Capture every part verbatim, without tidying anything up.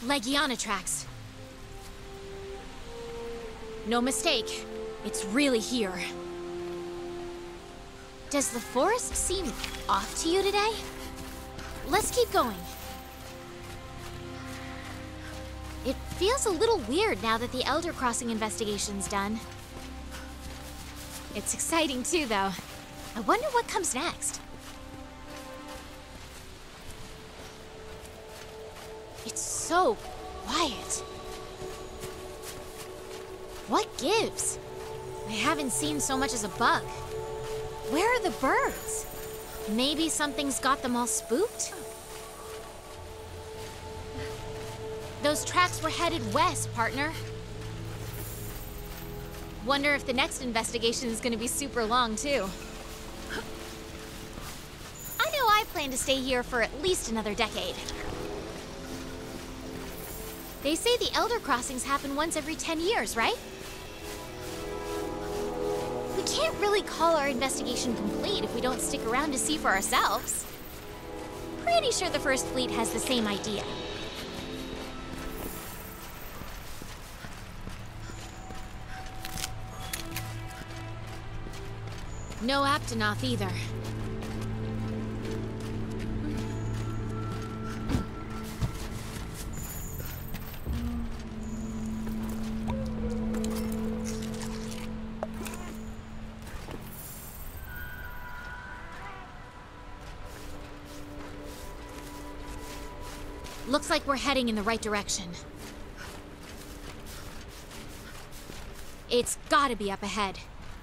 Legiana tracks. No mistake. It's really here. Does the forest seem off to you today? Let's keep going. It feels a little weird now that the Elder Crossing investigation's done. It's exciting too, though. I wonder what comes next. It's so quiet. What gives? I haven't seen so much as a bug. Where are the birds? Maybe something's got them all spooked? Those tracks were headed west, partner. Wonder if the next investigation is gonna be super long, too. I know I plan to stay here for at least another decade. They say the Elder Crossings happen once every ten years, right? We can't really call our investigation complete if we don't stick around to see for ourselves. Pretty sure the First Fleet has the same idea. No Aptonoth either. Looks like we're heading in the right direction. It's gotta be up ahead.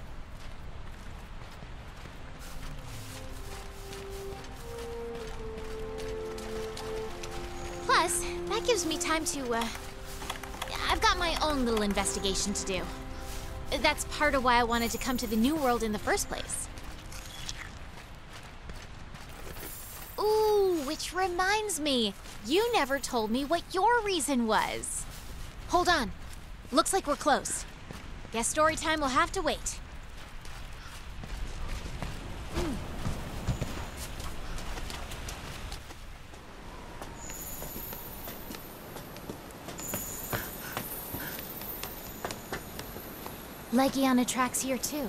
Plus, that gives me time to, uh... I've got my own little investigation to do. That's part of why I wanted to come to the New World in the first place. Ooh, which reminds me, you never told me what your reason was. Hold on. Looks like we're close. Guess story time will have to wait. Hmm. Legiana tracks here too.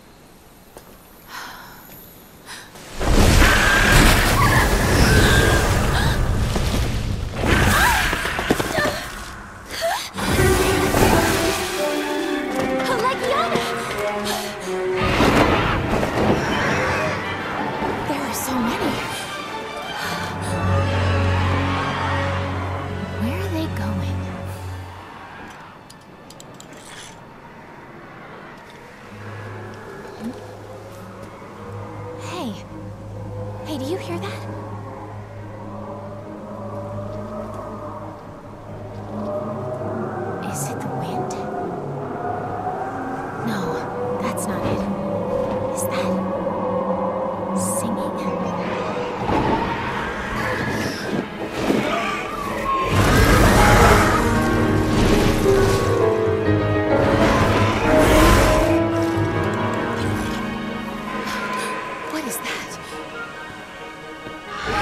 Hey, do you hear that? Is it the wind? No, that's not it. Is that singing? What is that?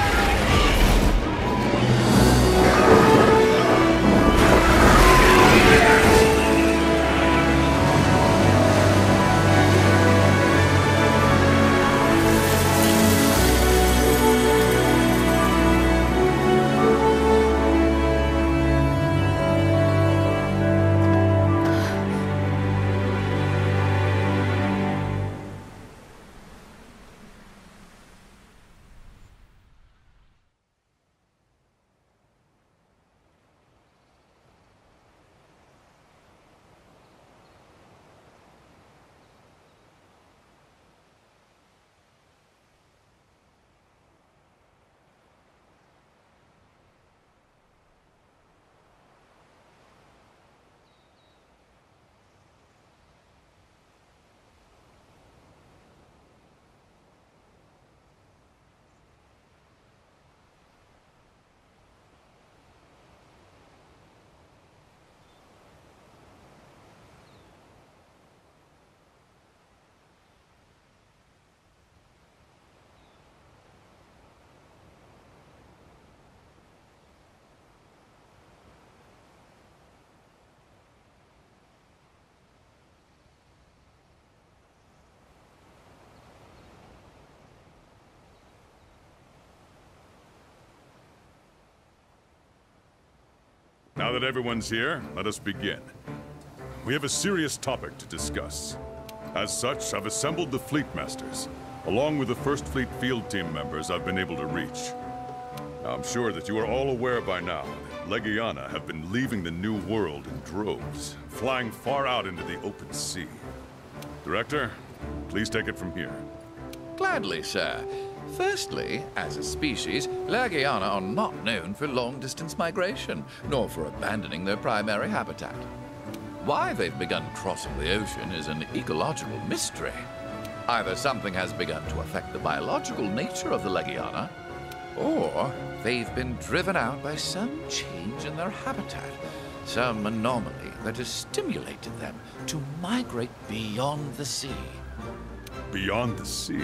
Now that everyone's here, let us begin. We have a serious topic to discuss. As such, I've assembled the Fleet Masters, along with the First Fleet field team members I've been able to reach. Now, I'm sure that you are all aware by now that Legiana have been leaving the New World in droves, flying far out into the open sea. Director, please take it from here. Gladly, sir. Firstly, as a species, Legiana are not known for long-distance migration, nor for abandoning their primary habitat. Why they've begun crossing the ocean is an ecological mystery. Either something has begun to affect the biological nature of the Legiana, or they've been driven out by some change in their habitat, some anomaly that has stimulated them to migrate beyond the sea. Beyond the sea?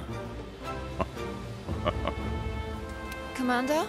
Commander?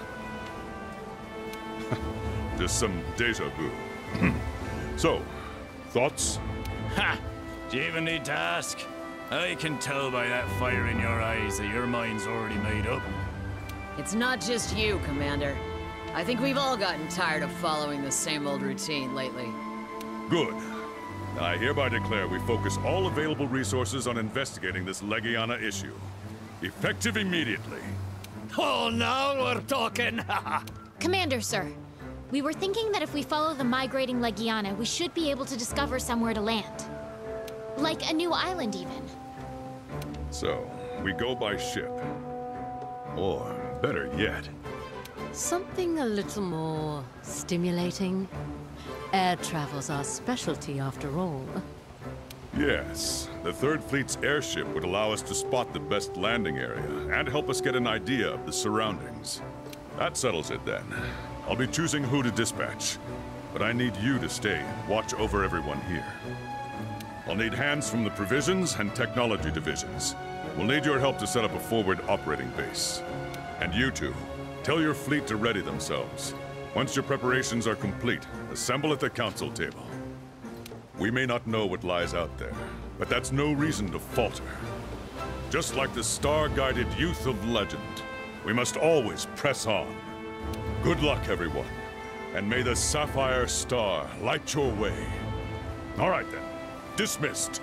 Just some deja vu. So, thoughts? Ha! Do you even need to ask? I can tell by that fire in your eyes that your mind's already made up. It's not just you, Commander. I think we've all gotten tired of following the same old routine lately. Good. I hereby declare we focus all available resources on investigating this Legiana issue. Effective immediately. Oh, now we're talking! Commander, sir. We were thinking that if we follow the migrating Legiana, we should be able to discover somewhere to land. Like a new island, even. So, we go by ship. Or, better yet, Something a little more stimulating. Air travel's our specialty, after all. yes, the Third Fleet's airship would allow us to spot the best landing area and help us get an idea of the surroundings. That settles it then. I'll be choosing who to dispatch, but I need you to stay and watch over everyone here. I'll need hands from the Provisions and Technology divisions. We'll need your help to set up a forward operating base. And you two, tell your fleet to ready themselves. Once your preparations are complete, assemble at the council table. We may not know what lies out there, but that's no reason to falter. Just like the star-guided youth of legend, we must always press on. Good luck, everyone, and may the Sapphire Star light your way. All right then, dismissed.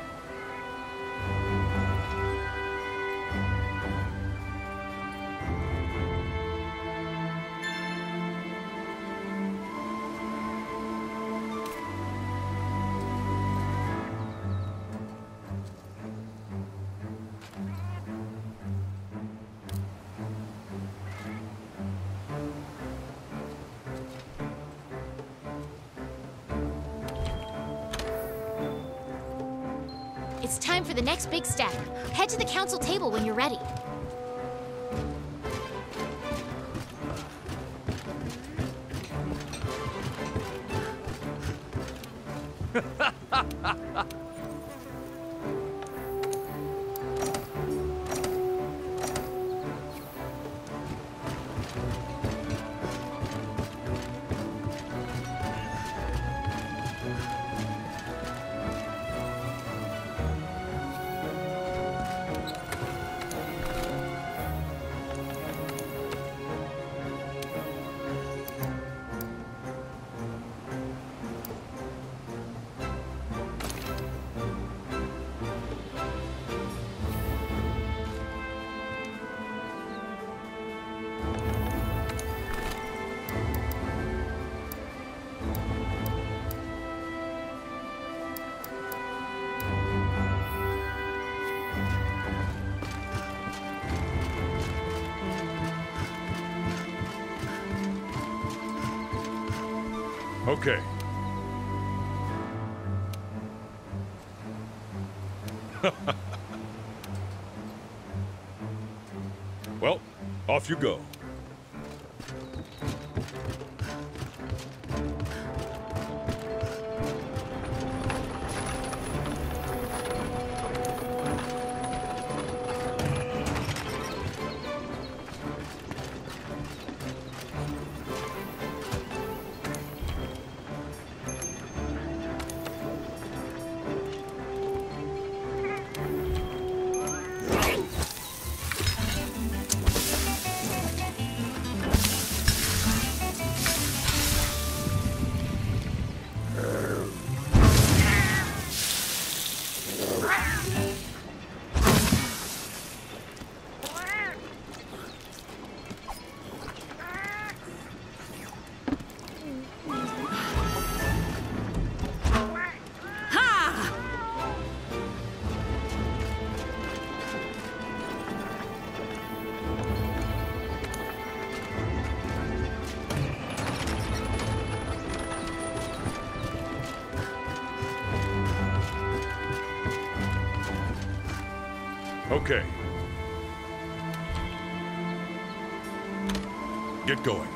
It's time for the next big step. Head to the council table when you're ready. Okay. Well, off you go. Okay. Get going.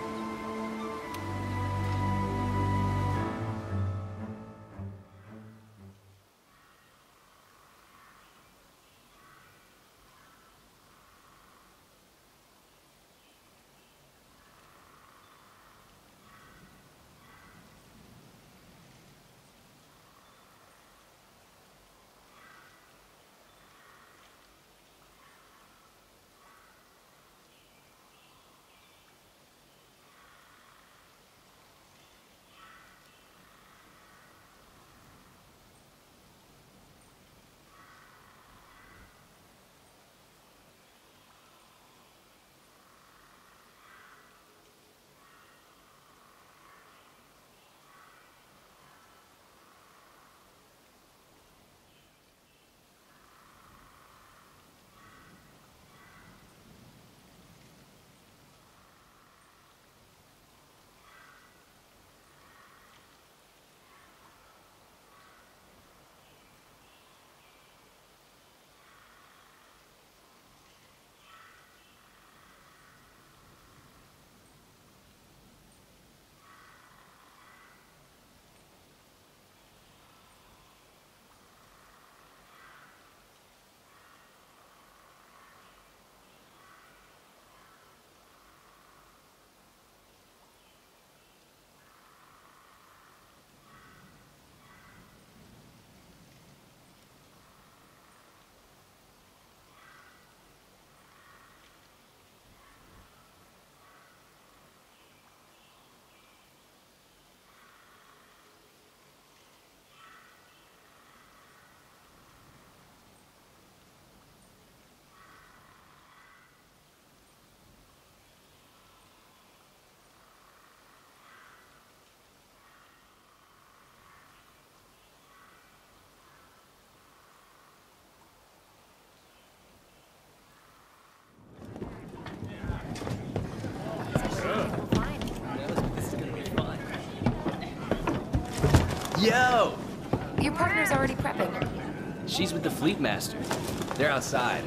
Yo! Your partner's already prepping. She's with the Fleet Master. They're outside.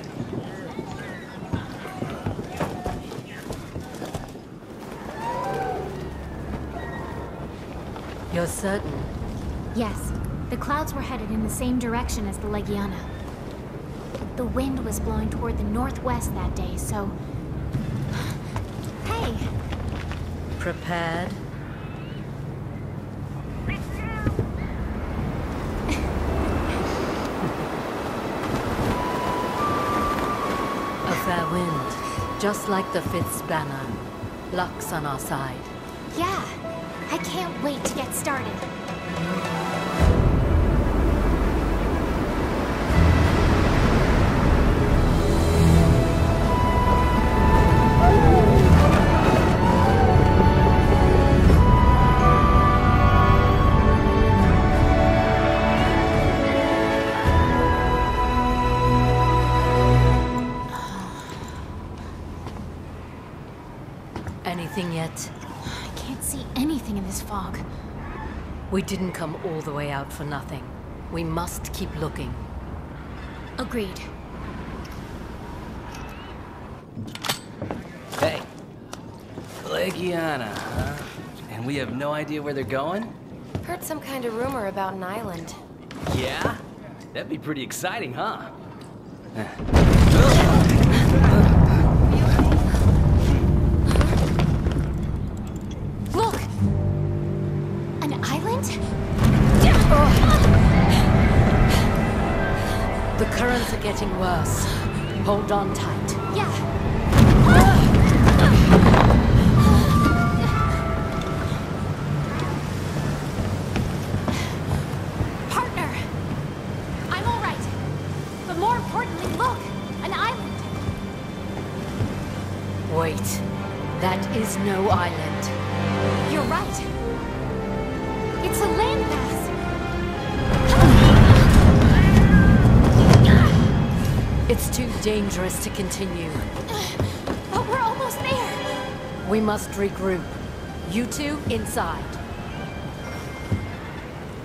You're certain? Yes, the clouds were headed in the same direction as the Legiana. The wind was blowing toward the northwest that day, so... Hey! Prepared? A fair wind, just like the Fifth's banner. Luck's on our side. Yeah, I can't wait to get started. Anything yet? I can't see anything in this fog. We didn't come all the way out for nothing. We must keep looking. Agreed. Hey. Legiana, huh? And we have no idea where they're going? Heard some kind of rumor about an island. Yeah? That'd be pretty exciting, huh? Look! An island? The currents are getting worse. Hold on tight. Yeah. Partner! I'm all right. But more importantly, look! An island! Wait. That is no island. You're right. It's a landmass. It's too dangerous to continue. But we're almost there. We must regroup. You two inside.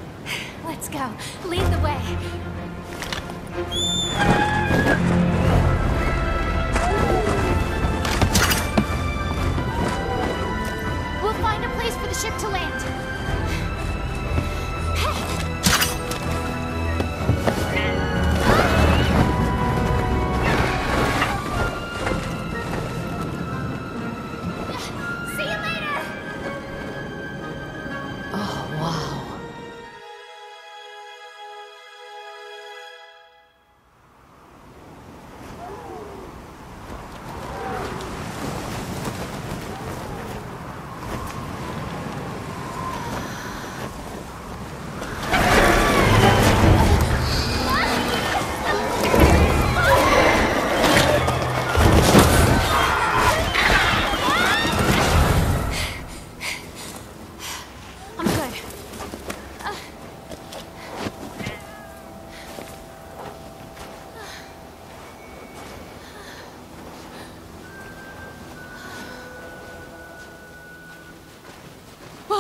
Let's go. Lead the way.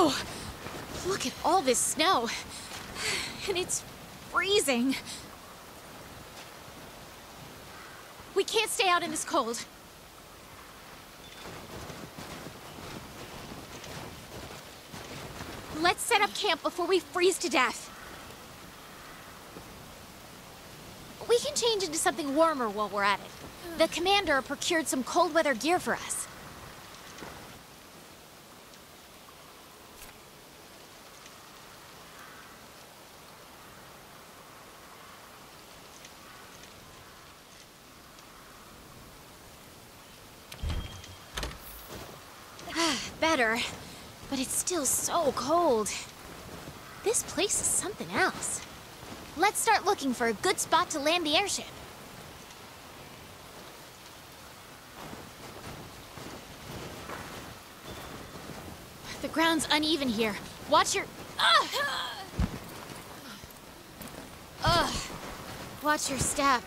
Whoa! Look at all this snow. And it's freezing. We can't stay out in this cold. Let's set up camp before we freeze to death. We can change into something warmer while we're at it. The commander procured some cold weather gear for us. Better, but it's still so cold. This place is something else. Let's start looking for a good spot to land the airship. The ground's uneven here. Watch your... Ugh! Ugh! Watch your step.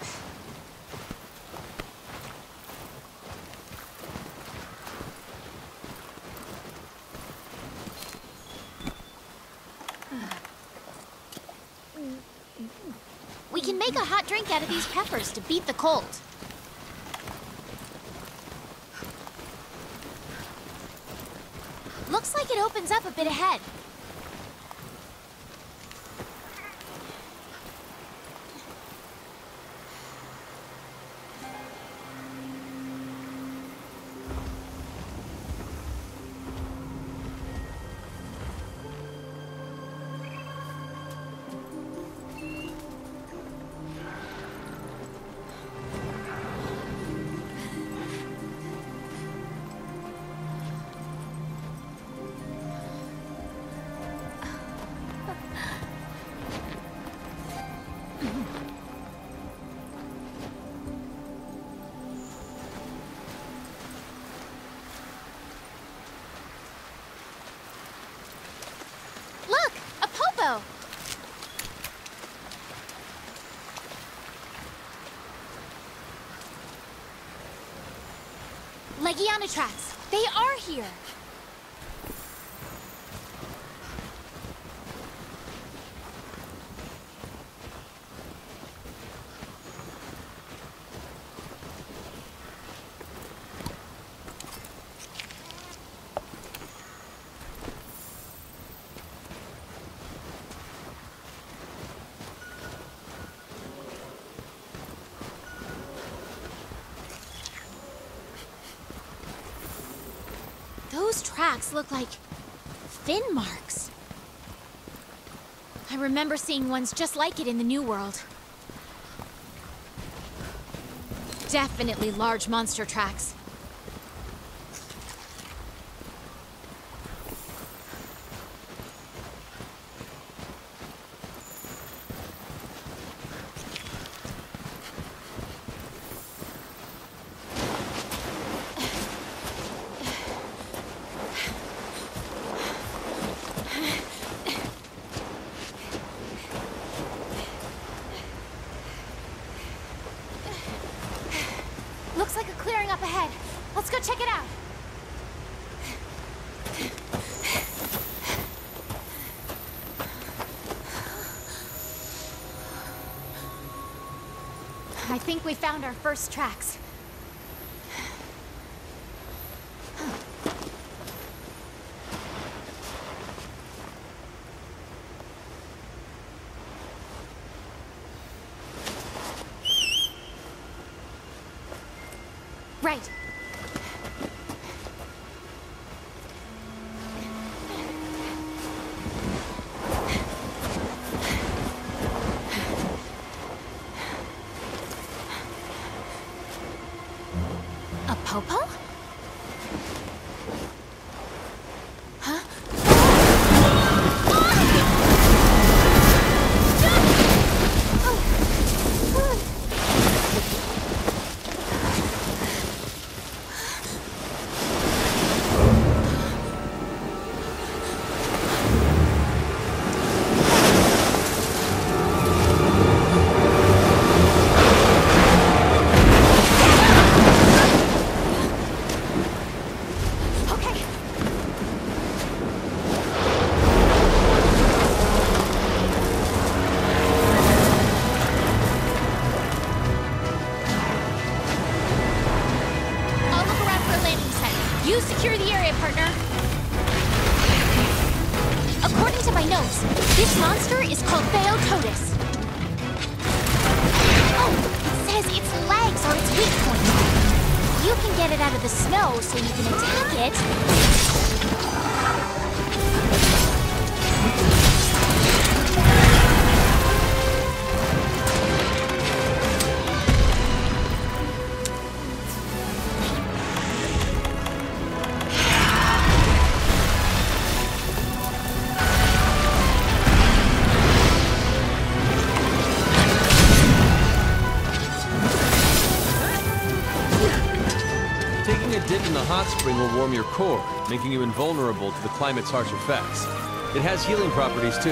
We can make a hot drink out of these peppers to beat the cold. Looks like it opens up a bit ahead. Look, a popo! Legiana tracks. They are here. Those tracks look like fin marks. I remember seeing ones just like it in the New World. Definitely large monster tracks. Looks like a clearing up ahead. Let's go check it out. I think we found our first tracks. Right. A popo? Huh? You secure the area, partner. According to my notes, this monster is called Theototus. Oh, it says its legs are its weak point. You can get it out of the snow so you can attack it. Taking a dip in the hot spring will warm your core, making you invulnerable to the climate's harsh effects. It has healing properties too.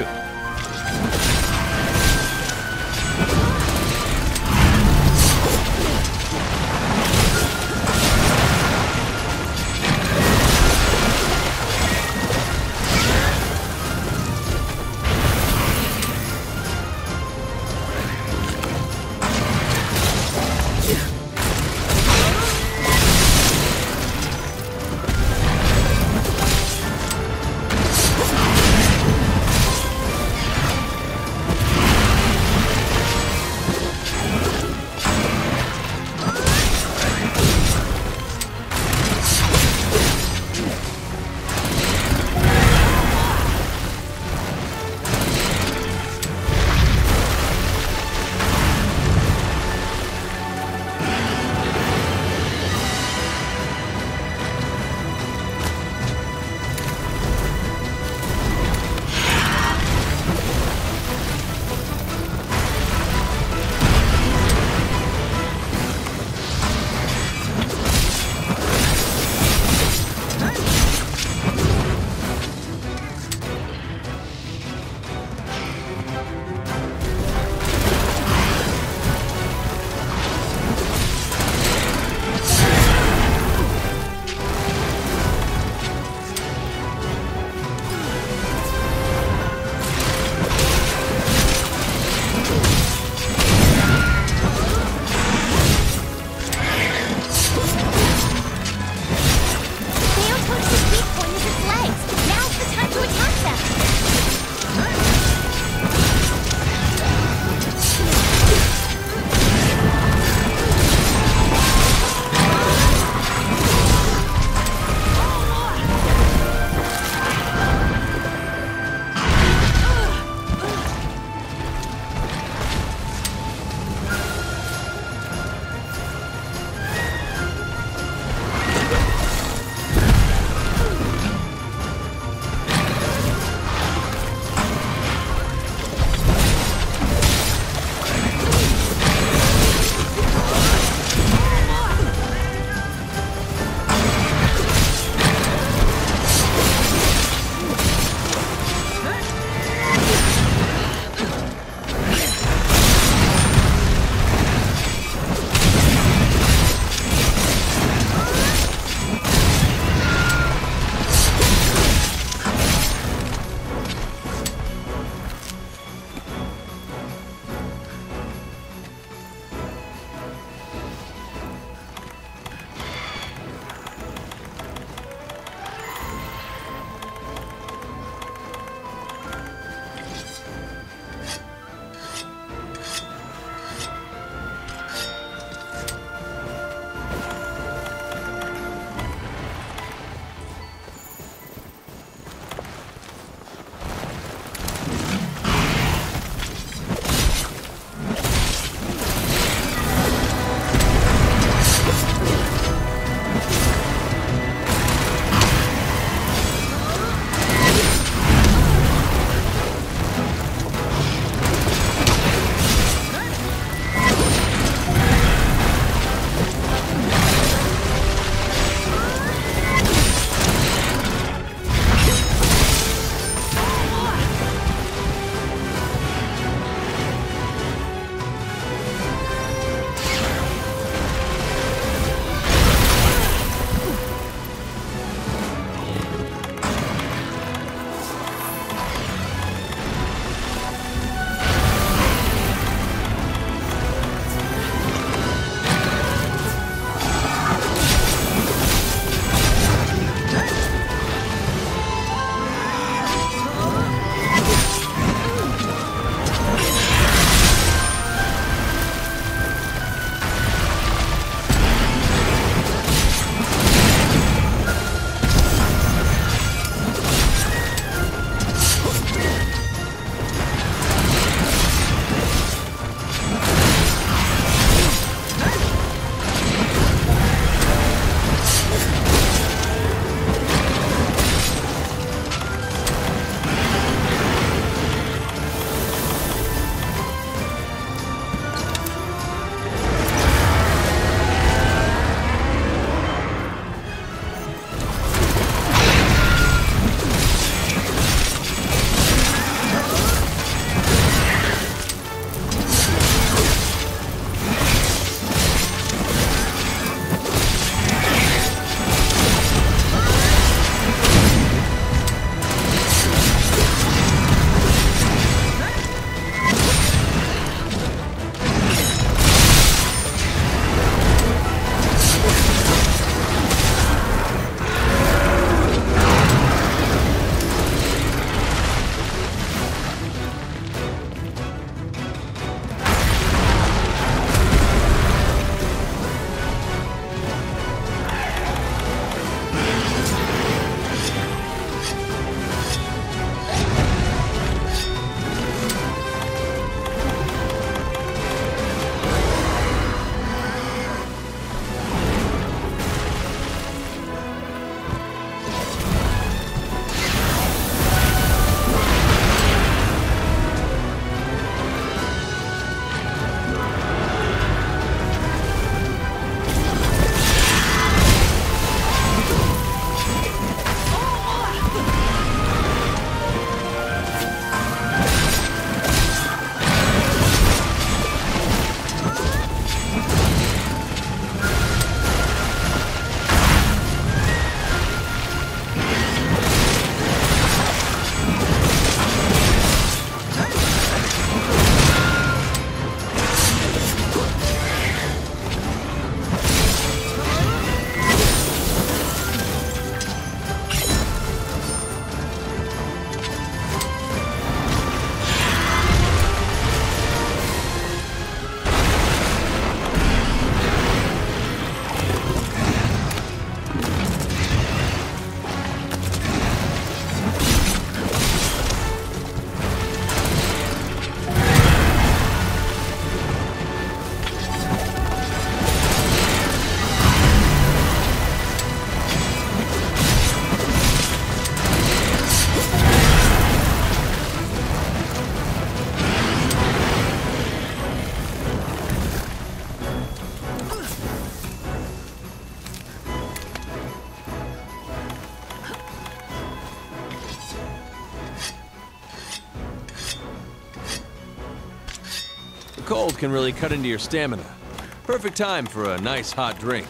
cold can really cut into your stamina. Perfect time for a nice hot drink.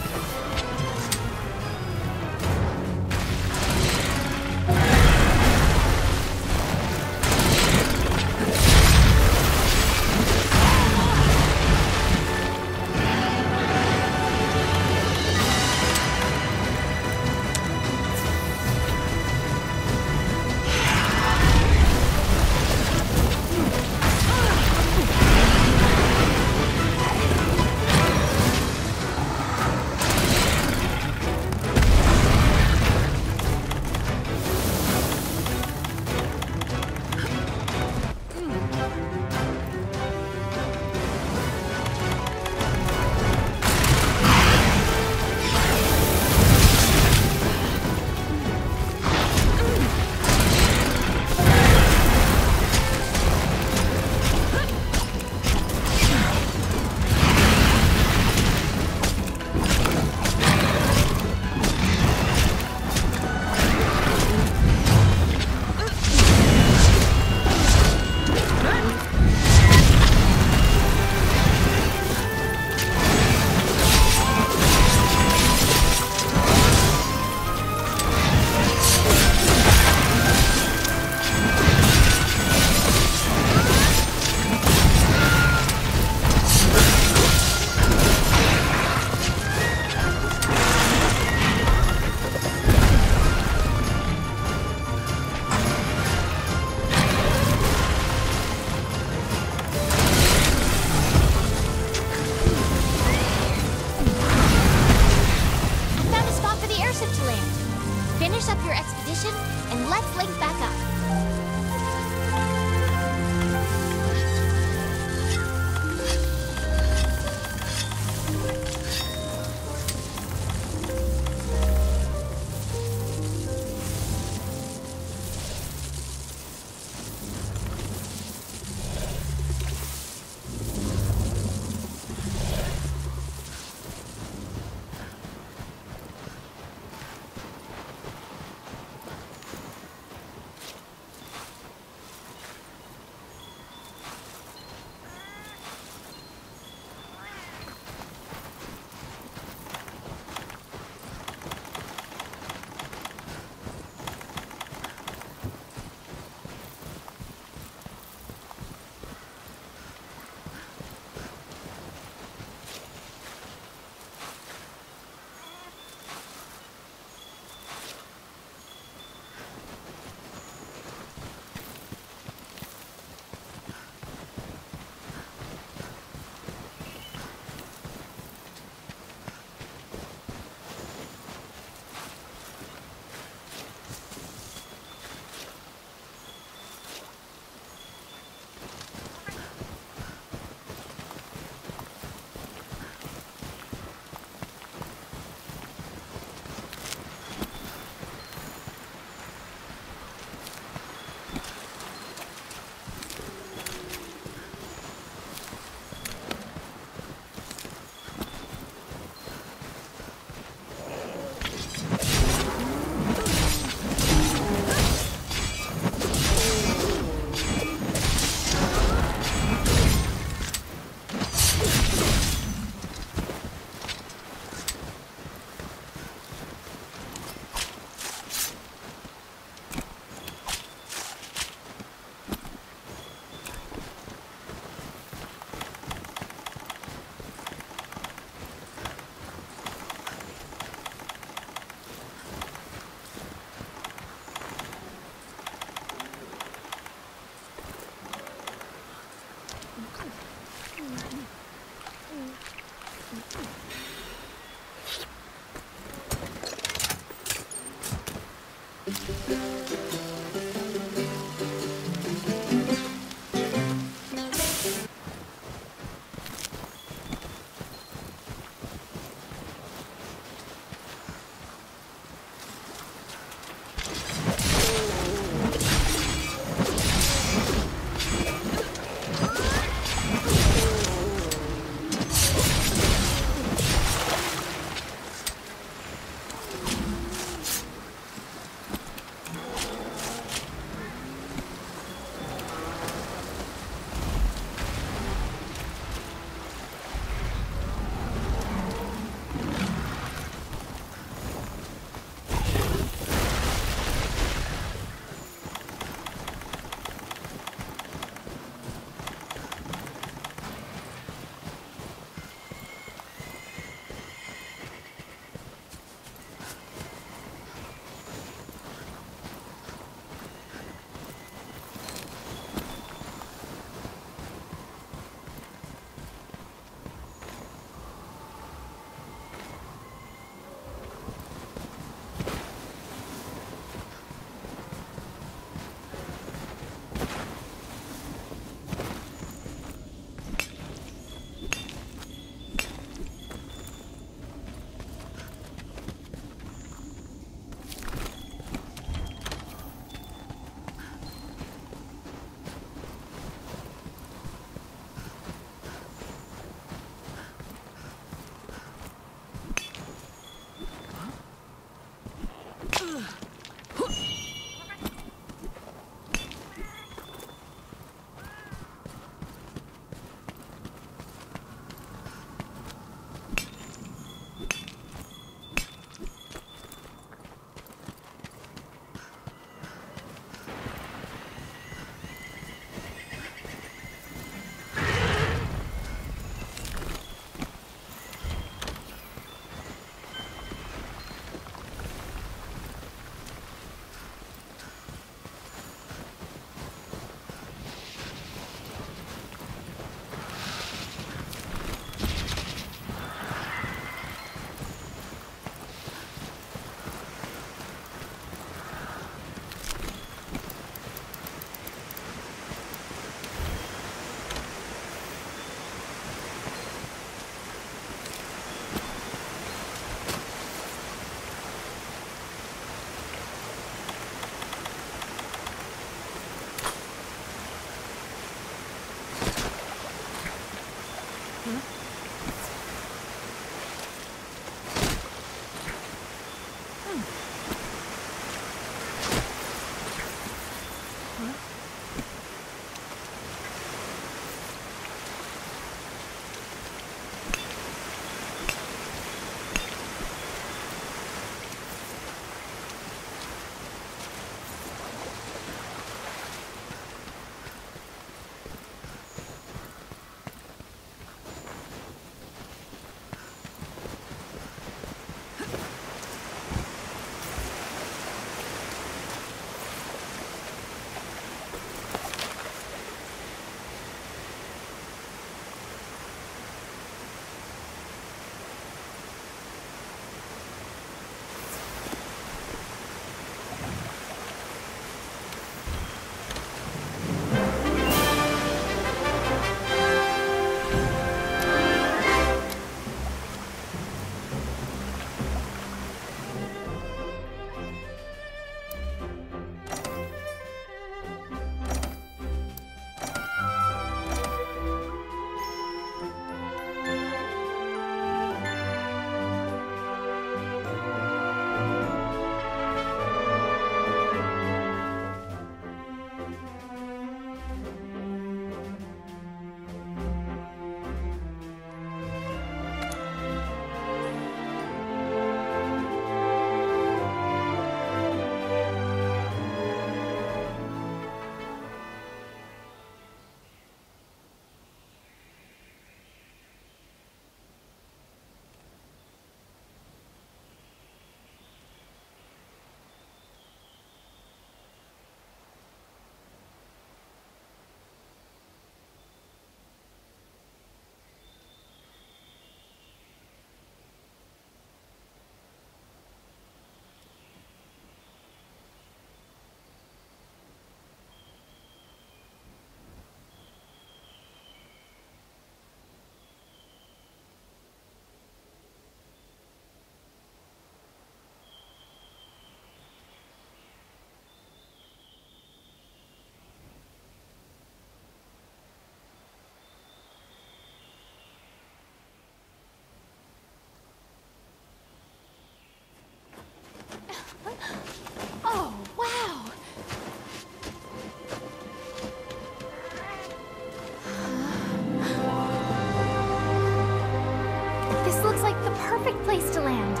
The perfect place to land.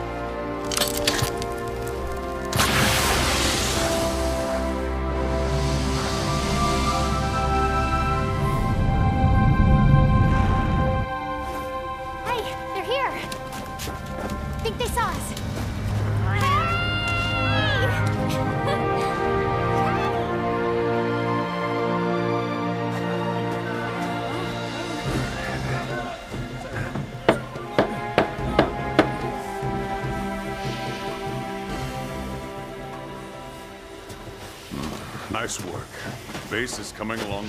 Hey, they're here. Think they saw us. Nice work. Base is coming along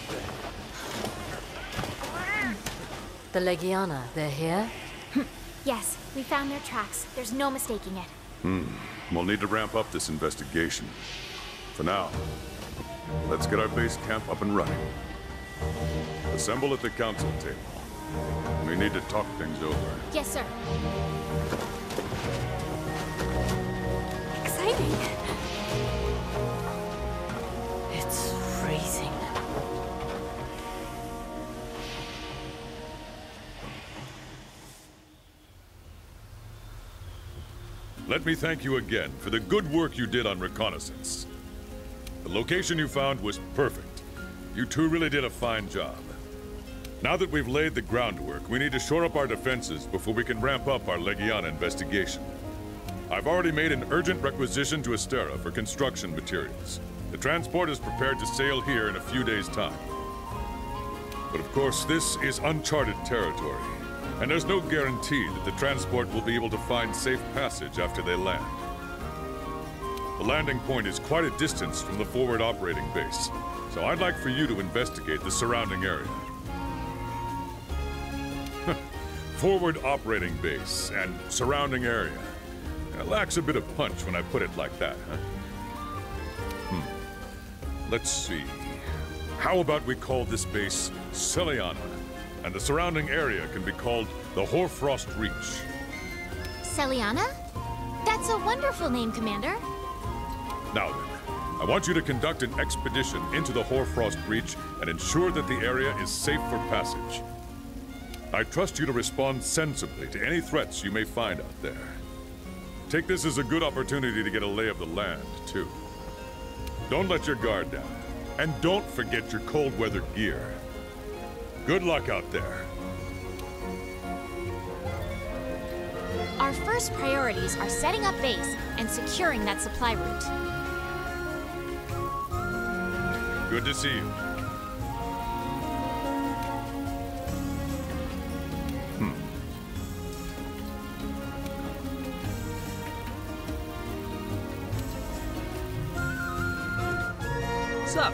well. The Legiana, they're here? Yes, we found their tracks. There's no mistaking it. Hmm. We'll need to ramp up this investigation. For now, let's get our base camp up and running. Assemble at the council table. We need to talk things over. Yes, sir. Exciting. It's freezing. Let me thank you again for the good work you did on reconnaissance. The location you found was perfect. You two really did a fine job. Now that we've laid the groundwork, we need to shore up our defenses before we can ramp up our Legiana investigation. I've already made an urgent requisition to Astera for construction materials. The transport is prepared to sail here in a few days' time. But of course, this is uncharted territory, and there's no guarantee that the transport will be able to find safe passage after they land. The landing point is quite a distance from the forward operating base, so I'd like for you to investigate the surrounding area. Forward operating base and surrounding area. It lacks a bit of punch when I put it like that, huh? Hmm. Let's see. How about we call this base Celiana, and the surrounding area can be called the Hoarfrost Reach. Celiana? That's a wonderful name, Commander. Now then, I want you to conduct an expedition into the Hoarfrost Reach and ensure that the area is safe for passage. I trust you to respond sensibly to any threats you may find out there. Take this as a good opportunity to get a lay of the land, too. Don't let your guard down, and don't forget your cold weather gear. Good luck out there. Our first priorities are setting up base and securing that supply route. Good to see you. Hmm. Sup?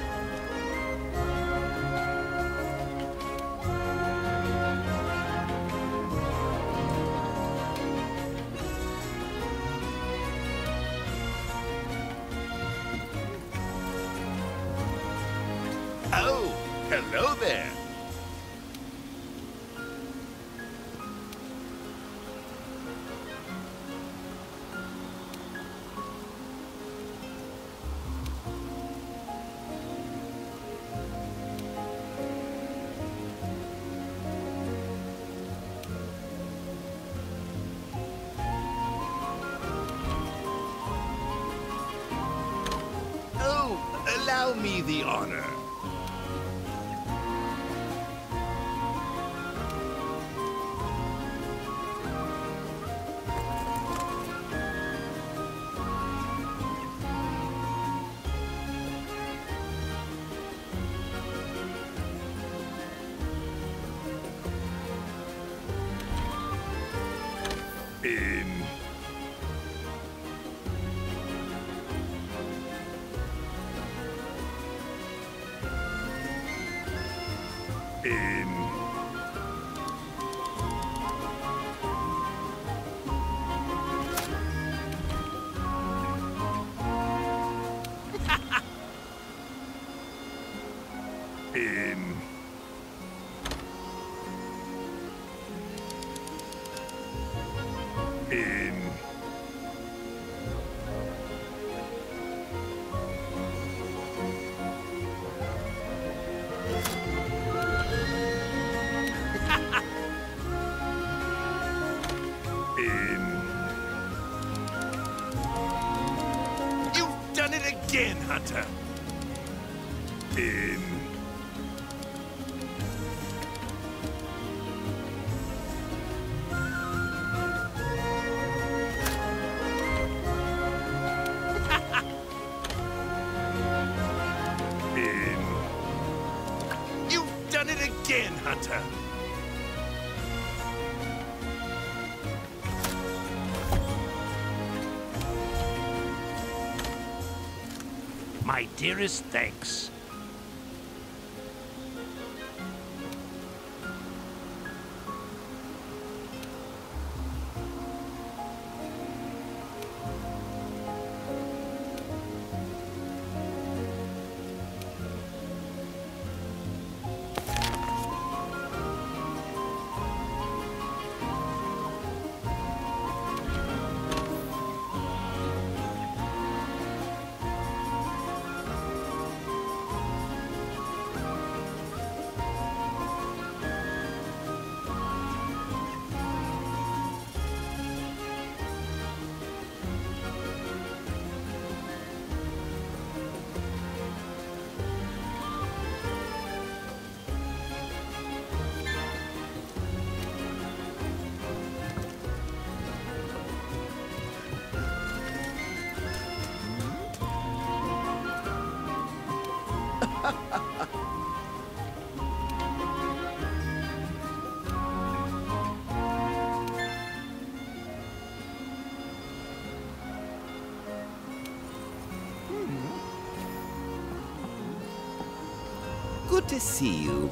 Oh, hello there. Oh, allow me the honor. In. In. In. In. again, Hunter. In. In. You've done it again, Hunter. My dearest thanks. Good to see you.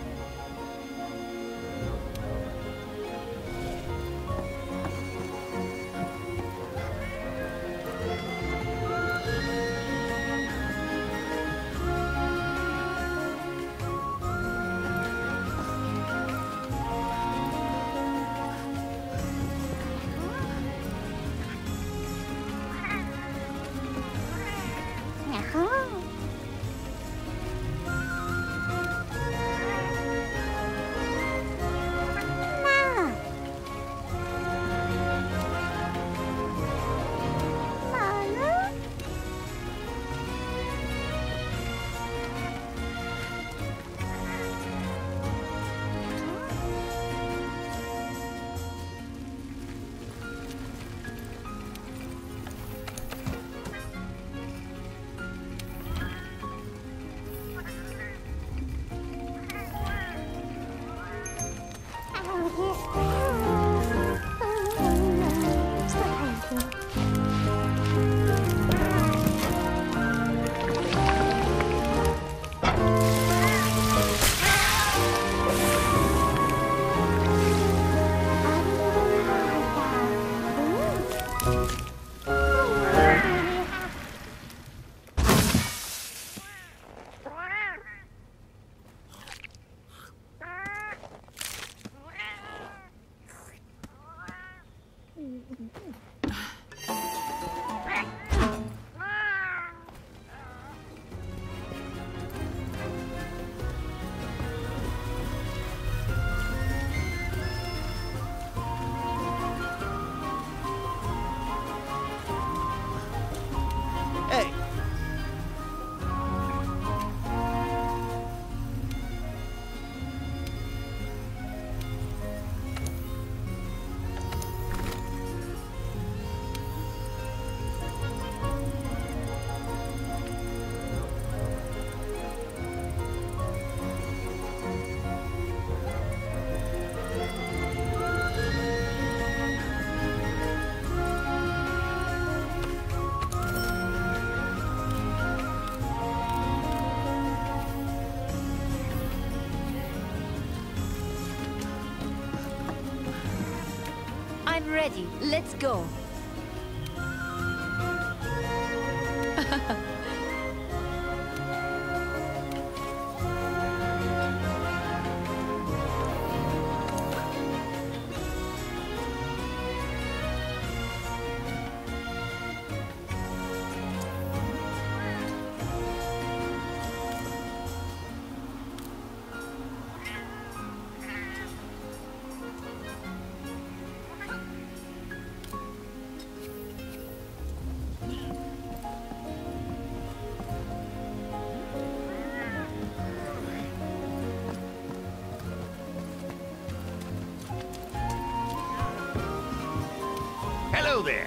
I'm ready. Let's go. Hello there.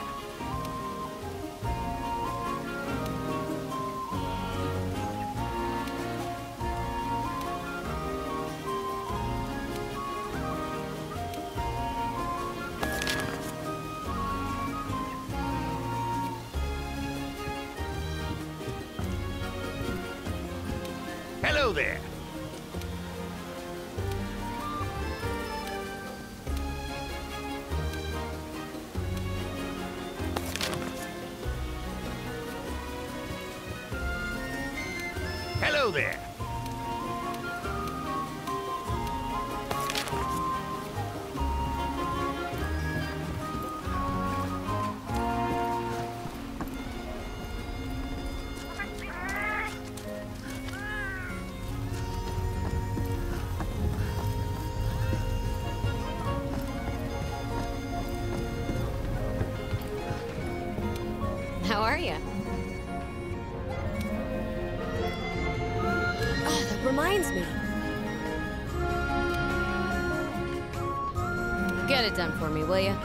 Hello there. Hello there. How are you? Oh, that reminds me. Get it done for me, will you?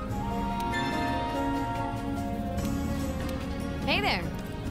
Hey there.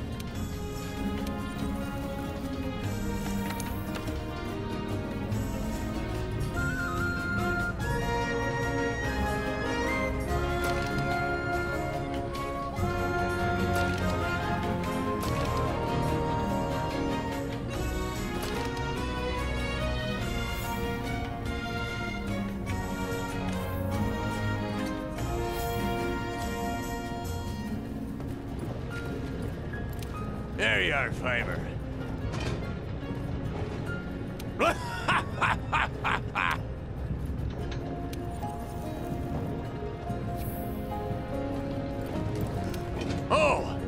There you are, Fiver. Oh!